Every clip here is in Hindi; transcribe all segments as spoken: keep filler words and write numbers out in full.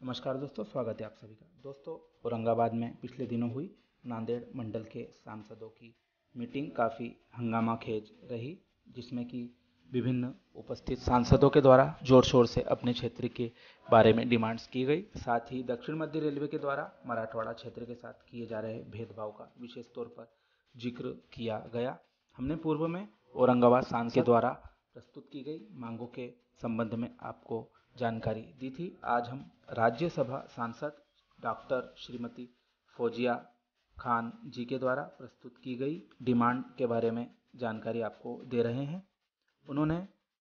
नमस्कार दोस्तों, स्वागत है आप सभी का। दोस्तों, औरंगाबाद में पिछले दिनों हुई नांदेड़ मंडल के सांसदों की मीटिंग काफ़ी हंगामाखेज रही, जिसमें कि विभिन्न उपस्थित सांसदों के द्वारा जोर शोर से अपने क्षेत्र के बारे में डिमांड्स की गई। साथ ही दक्षिण मध्य रेलवे के द्वारा मराठवाड़ा क्षेत्र के साथ किए जा रहे भेदभाव का विशेष तौर पर जिक्र किया गया। हमने पूर्व में औरंगाबाद सांसद के द्वारा प्रस्तुत की गई मांगों के संबंध में आपको जानकारी दी थी। आज हम राज्यसभा सांसद डॉक्टर श्रीमती फौजिया खान जी के द्वारा प्रस्तुत की गई डिमांड के बारे में जानकारी आपको दे रहे हैं। उन्होंने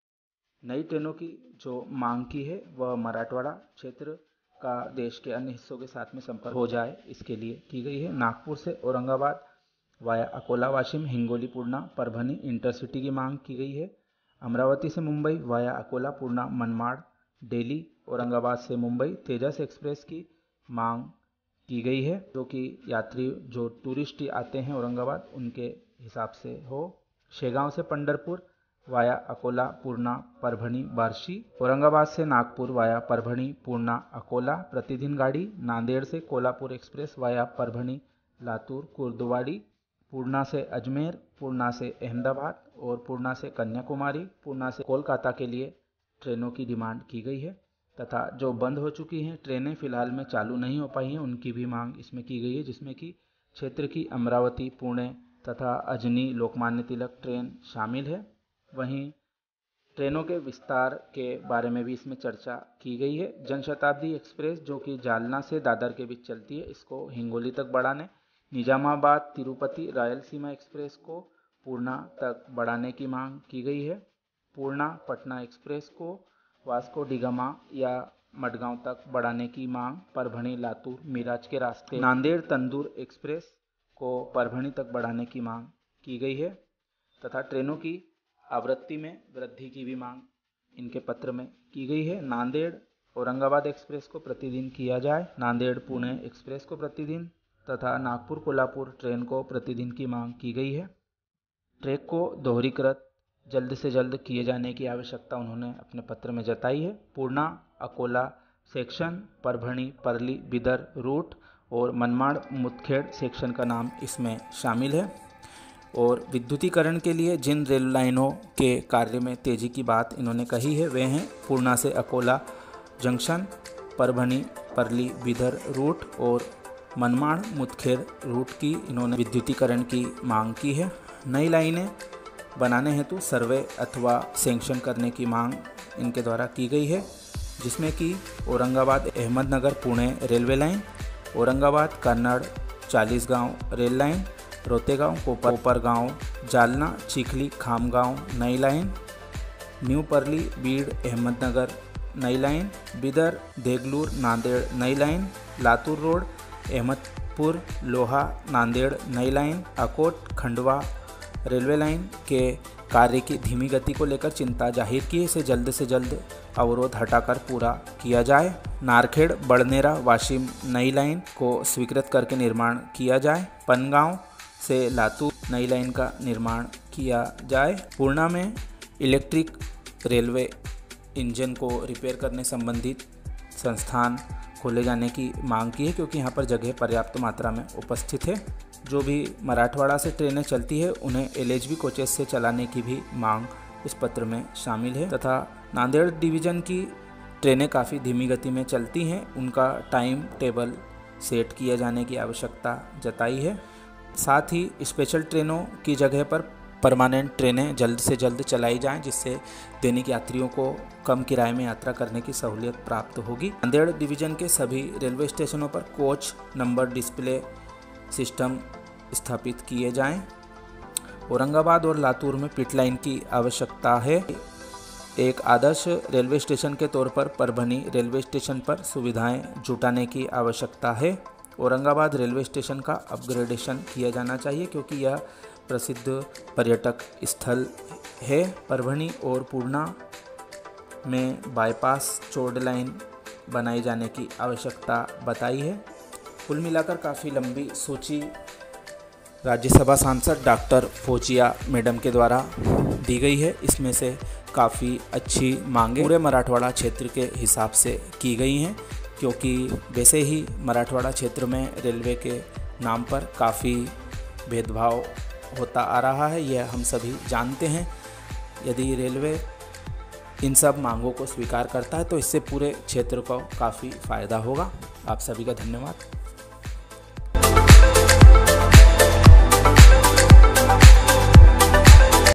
नई ट्रेनों की जो मांग की है वह मराठवाड़ा क्षेत्र का देश के अन्य हिस्सों के साथ में संपर्क हो जाए, इसके लिए की गई है। नागपुर से औरंगाबाद वाया अकोला वाशिम हिंगोली पूर्णा परभनी इंटरसिटी की मांग की गई है। अमरावती से मुंबई वाया अकोला पूर्णा मनमाड़ दिल्ली औरंगाबाद से मुंबई तेजस एक्सप्रेस की मांग की गई है, जो कि यात्री जो टूरिस्ट आते हैं औरंगाबाद उनके हिसाब से हो। शेगांव से पंढरपुर वाया अकोला पूर्णा परभणी बार्शी, औरंगाबाद से नागपुर वाया परभणी पूर्णा अकोला प्रतिदिन गाड़ी। नांदेड़ से कोल्हापुर एक्सप्रेस वाया परभणी लातूर कुर्दवाड़ी, पूर्णा से अजमेर, पूर्णा से अहमदाबाद और पूर्णा से कन्याकुमारी, पूर्णा से कोलकाता के लिए ट्रेनों की डिमांड की गई है। तथा जो बंद हो चुकी हैं ट्रेनें फिलहाल में चालू नहीं हो पाई हैं, उनकी भी मांग इसमें की गई है, जिसमें कि क्षेत्र की अमरावती पुणे तथा अजनी लोकमान्य तिलक ट्रेन शामिल है। वहीं ट्रेनों के विस्तार के बारे में भी इसमें चर्चा की गई है। जनशताब्दी एक्सप्रेस जो कि जालना से दादर के बीच चलती है, इसको हिंगोली तक बढ़ाने, निजामाबाद तिरुपति रायलसीमा एक्सप्रेस को पूर्णा तक बढ़ाने की मांग की गई है। पूर्णा पटना एक्सप्रेस को वास्को डिगामा या मडगांव तक बढ़ाने की मांग परभणी लातूर मिराज के रास्ते। नांदेड़ तंदूर एक्सप्रेस को परभणी तक बढ़ाने की मांग की गई है तथा ट्रेनों की आवृत्ति में वृद्धि की भी मांग इनके पत्र में की गई है। नांदेड़ औरंगाबाद एक्सप्रेस को प्रतिदिन किया जाए, नांदेड़ पुणे एक्सप्रेस को प्रतिदिन तथा नागपुर कोल्हापुर ट्रेन को प्रतिदिन की मांग की गई है। ट्रैक को दोहरीकृत जल्द से जल्द किए जाने की आवश्यकता उन्होंने अपने पत्र में जताई है। पूर्णा अकोला सेक्शन, परभणी परली बिदर रूट और मनमाड़ मुदखेड़ सेक्शन का नाम इसमें शामिल है। और विद्युतीकरण के लिए जिन रेल लाइनों के कार्य में तेज़ी की बात इन्होंने कही है वे हैं पूर्णा से अकोला जंक्शन, परभणी परली बिदर रूट और मनमाड़ मुदखेड़ रूट की इन्होंने विद्युतीकरण की मांग की है। नई लाइनें बनाने हेतु सर्वे अथवा सैंक्शन करने की मांग इनके द्वारा की गई है, जिसमें कि Aurangabad Ahmednagar Pune railway line, Aurangabad Kannad Chalisgaon rail line, Rotegaon Kopargaon Jalna Chikhli Khamgaon नई लाइन, न्यू परली बीड़ अहमदनगर नई लाइन, बिदर देगलूर नांदेड़ नई लाइन, लातूर रोड अहमदपुर लोहा नांदेड़ नई line, Akot Khandwa railway line के कार्य की धीमी गति को लेकर चिंता जाहिर की, इसे जल्द से जल्द अवरोध हटाकर पूरा किया जाए। नारखेड़ बड़नेरा वाशिम नई लाइन को स्वीकृत करके निर्माण किया जाए। पनगांव से लातूर नई लाइन का निर्माण किया जाए। पूर्णा में इलेक्ट्रिक रेलवे इंजन को रिपेयर करने संबंधित संस्थान खोले जाने की मांग की है, क्योंकि यहाँ पर जगह पर्याप्त मात्रा में उपस्थित है। जो भी मराठवाड़ा से ट्रेनें चलती है उन्हें एलएचबी कोचेस से चलाने की भी मांग इस पत्र में शामिल है। तथा नांदेड़ डिवीज़न की ट्रेनें काफ़ी धीमी गति में चलती हैं, उनका टाइम टेबल सेट किया जाने की आवश्यकता जताई है। साथ ही स्पेशल ट्रेनों की जगह पर परमानेंट ट्रेनें जल्द से जल्द चलाई जाएं, जिससे दैनिक यात्रियों को कम किराए में यात्रा करने की सहूलियत प्राप्त होगी। नांदेड़ डिवीज़न के सभी रेलवे स्टेशनों पर कोच नंबर डिस्प्ले सिस्टम स्थापित किए जाएं। औरंगाबाद और लातूर में पिट लाइन की आवश्यकता है। एक आदर्श रेलवे स्टेशन के तौर पर परभणी रेलवे स्टेशन पर सुविधाएं जुटाने की आवश्यकता है। औरंगाबाद रेलवे स्टेशन का अपग्रेडेशन किया जाना चाहिए, क्योंकि यह प्रसिद्ध पर्यटक स्थल है। परभणी और पूर्णा में बाईपास चौड़ लाइन बनाई जाने की आवश्यकता बताई है। कुल मिलाकर काफ़ी लंबी सूची राज्यसभा सांसद डॉक्टर फौजिया मैडम के द्वारा दी गई है। इसमें से काफ़ी अच्छी मांगें पूरे मराठवाड़ा क्षेत्र के हिसाब से की गई हैं। क्योंकि वैसे ही मराठवाड़ा क्षेत्र में रेलवे के नाम पर काफ़ी भेदभाव होता आ रहा है, यह हम सभी जानते हैं। यदि रेलवे इन सब मांगों को स्वीकार करता है तो इससे पूरे क्षेत्र को काफ़ी फ़ायदा होगा। आप सभी का धन्यवाद।